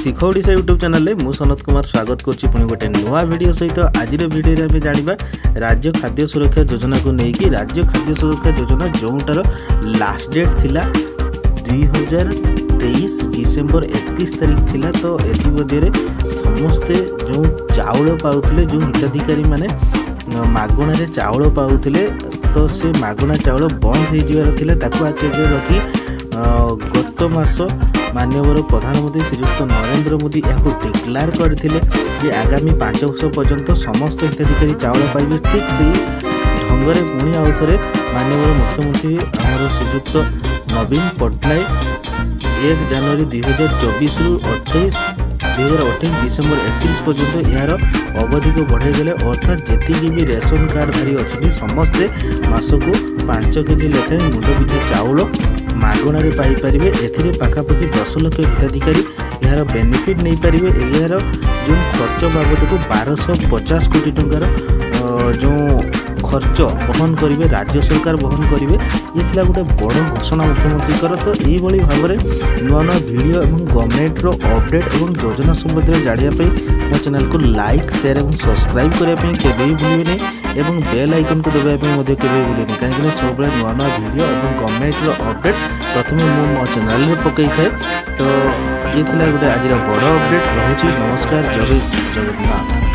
शिख Odisha YouTube channel मु सनत कुमार स्वागत करछि पुणी गोटे नुआ वीडियो सहित आज वीडियो रे जानिबा राज्य खाद्य सुरक्षा योजना को लेकिन राज्य खाद्य सुरक्षा योजना जोटार लास्ट डेट थिला 2023 डिसेंबर 31 तारिख थिला। तो एथि समस्ते जो चाउल पाउथिले जो हिताधिकारी माने मागणा रे चाउल पाउथिले तो से मागणा चाउल बंद हो जावार थिला ताकू आगे रखी गत मास माननीय प्रधानमंत्री श्रीयुक्त नरेंद्र मोदी यहाँ डिक्लेयर करते आगामी 5 वर्ष पर्यंत समस्त हिताधिकारी चाउल पाइबे। ठीक से ढंग से पुणी आउ थे माननीय मुख्यमंत्री आमर श्रीयुक्त नवीन पट्टनायक 1 जनवरी 2024 रु 2028 डिसेंबर 31 पर्यंत यार अवधि को बढ़ाईगले। अर्थात जी भी रेशन कार्डधारी अच्छे समस्ते मासक 5 केजी लेखाएं मुंड पिछा चाउल मागणारे पाइपर। एथिरे पाखापाखि 10 लाख हिताधिकारी यार बेनिफिट नहीं पारे। यार जो खर्च बाबद को 1250 कोटी टंकार जो खर्च बहन करेंगे राज्य सरकार बहन करेंगे। ये गोटे बड़ घोषणा मुख्यमंत्री। तो यही भाव में नुआ नुआ भिडियो और गवर्नमेंट अपडेट और योजना संबंध जानापी मो चैनल को लाइक शेयर और सब्सक्राइब करने केवे भी भूलिए नहीं और बेल आइकन को दबाई केवे भूलिए कहीं सब नुआ नुआ भिडियो और गवर्नमेंट अपडेट प्रथम मो चैनल में पकई थाए। तो ये गोटे आज बड़ अपडेट रोचे। नमस्कार, जय जगन्नाथ।